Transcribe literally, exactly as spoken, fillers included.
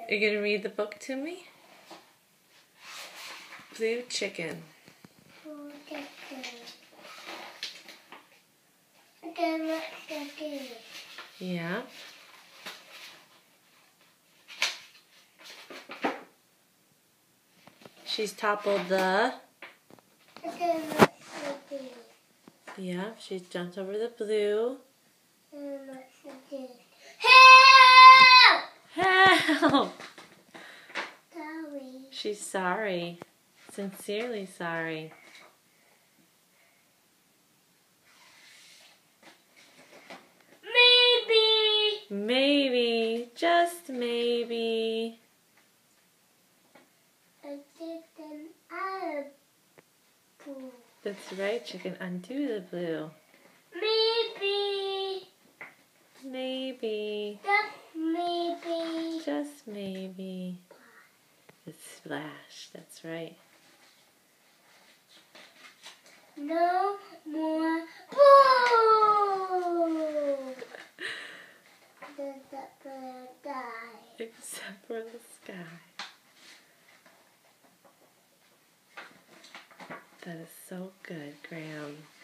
Are you gonna read the book to me? Blue chicken. Blue chicken. Okay, what's the game? Yeah. She's toppled the. Okay, what's the game? Yeah, she's jumped over the blue. And what's the game? Help! Help! Sorry. She's sorry. Sincerely sorry. Maybe. Maybe. Just maybe. I did an apple. That's right. She can undo the blue. Maybe. Maybe. Just maybe. Just maybe. The splash. That's right. No more boo! The zebra died. Except for the sky. That is so good, Graham.